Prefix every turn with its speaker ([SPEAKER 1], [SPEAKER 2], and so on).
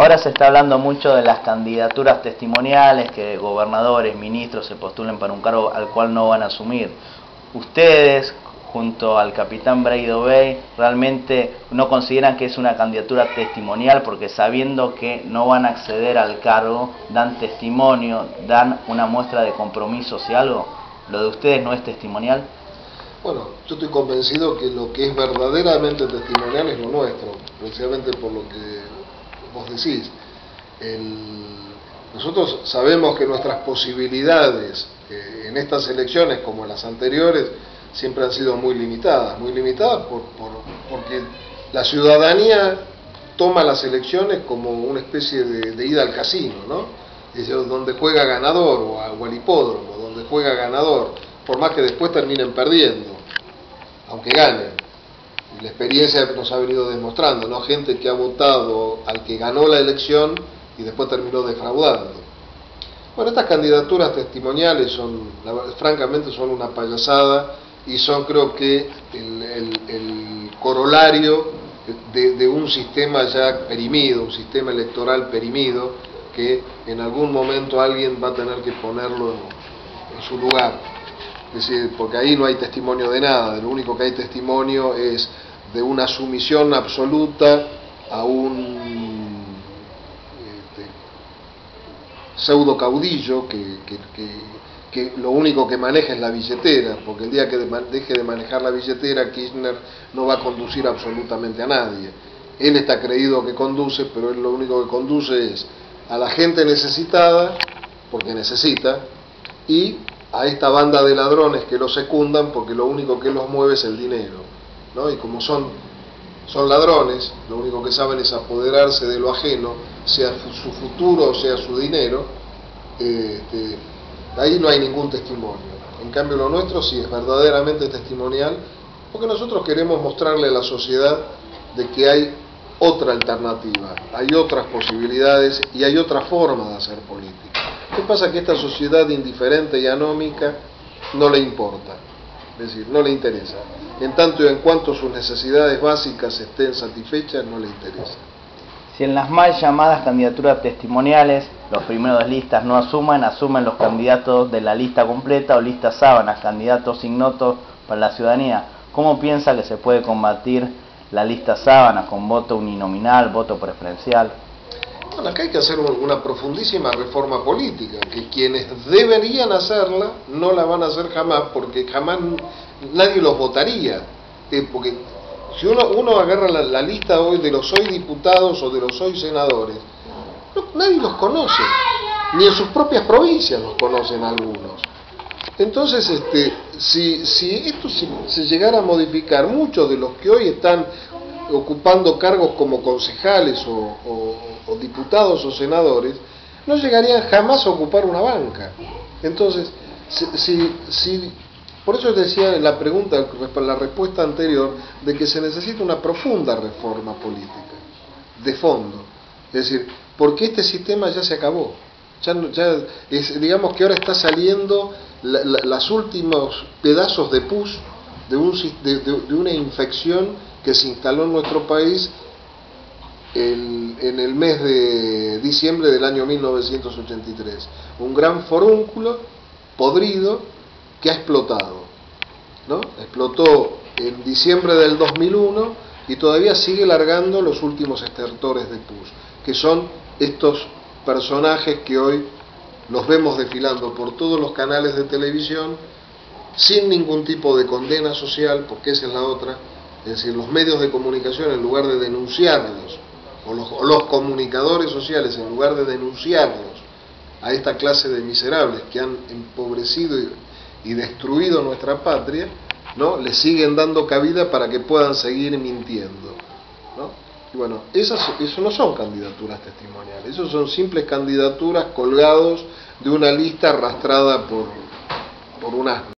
[SPEAKER 1] Ahora se está hablando mucho de las candidaturas testimoniales, que gobernadores, ministros se postulen para un cargo al cual no van a asumir. Ustedes, junto al capitán Braido Bey, realmente no consideran que es una candidatura testimonial, porque sabiendo que no van a acceder al cargo, dan testimonio, dan una muestra de compromiso hacia algo. ¿Lo de ustedes no es testimonial?
[SPEAKER 2] Bueno, yo estoy convencido que lo que es verdaderamente testimonial es lo nuestro, precisamente por lo que vos decís. Nosotros sabemos que nuestras posibilidades en estas elecciones, como en las anteriores, siempre han sido muy limitadas porque la ciudadanía toma las elecciones como una especie de ida al casino, ¿no? Es donde juega ganador, o al hipódromo, donde juega ganador, por más que después terminen perdiendo, aunque ganen. Y la experiencia nos ha venido demostrando, ¿no? Gente que ha votado al que ganó la elección y después terminó defraudando. Bueno, estas candidaturas testimoniales francamente son una payasada y son, creo que, el corolario de un sistema ya perimido, un sistema electoral perimido, que en algún momento alguien va a tener que ponerlo en su lugar. Es decir, porque ahí no hay testimonio de nada, lo único que hay testimonio es de una sumisión absoluta a un pseudo caudillo que lo único que maneja es la billetera, porque el día que deje de manejar la billetera, Kirchner no va a conducir absolutamente a nadie. Él está creído que conduce, pero él lo único que conduce es a la gente necesitada, porque necesita, y a esta banda de ladrones que los secundan, porque lo único que los mueve es el dinero, ¿no? Y como son ladrones, lo único que saben es apoderarse de lo ajeno, sea su futuro o sea su dinero. Ahí no hay ningún testimonio. En cambio, lo nuestro sí es verdaderamente testimonial, porque nosotros queremos mostrarle a la sociedad de que hay otra alternativa, hay otras posibilidades y hay otra forma de hacer política. ¿Qué pasa? Que esta sociedad indiferente y anómica no le importa, es decir, no le interesa. En tanto y en cuanto sus necesidades básicas estén satisfechas, no le interesa.
[SPEAKER 1] Si en las mal llamadas candidaturas testimoniales los primeros de listas no asumen los candidatos de la lista completa o lista sábanas, candidatos ignotos para la ciudadanía, ¿cómo piensa que se puede combatir la lista sábanas con voto uninominal, voto preferencial?
[SPEAKER 2] Bueno, acá hay que hacer una profundísima reforma política, que quienes deberían hacerla no la van a hacer jamás, porque jamás nadie los votaría. Porque si uno agarra la lista hoy de los hoy diputados o de los hoy senadores, nadie los conoce, ni en sus propias provincias los conocen algunos. Entonces, si esto se llegara a modificar, muchos de los que hoy están ocupando cargos como concejales o diputados o senadores, no llegarían jamás a ocupar una banca. Entonces, por eso decía en la pregunta, la respuesta anterior, de que se necesita una profunda reforma política, de fondo. Es decir, porque este sistema ya se acabó. Digamos que ahora está saliendo los últimos pedazos de pus de una infección que se instaló en nuestro país en el mes de diciembre del año 1983. Un gran forúnculo podrido que ha explotado, ¿no? Explotó en diciembre del 2001 y todavía sigue largando los últimos estertores de pus, que son estos personajes que hoy los vemos desfilando por todos los canales de televisión sin ningún tipo de condena social, porque esa es la otra. Es decir, los medios de comunicación, en lugar de denunciarlos, o los comunicadores sociales, en lugar de denunciarlos a esta clase de miserables que han empobrecido y destruido nuestra patria, ¿no?, le siguen dando cabida para que puedan seguir mintiendo, ¿no? Y bueno, eso no son candidaturas testimoniales, eso son simples candidaturas colgados de una lista arrastrada por un asno.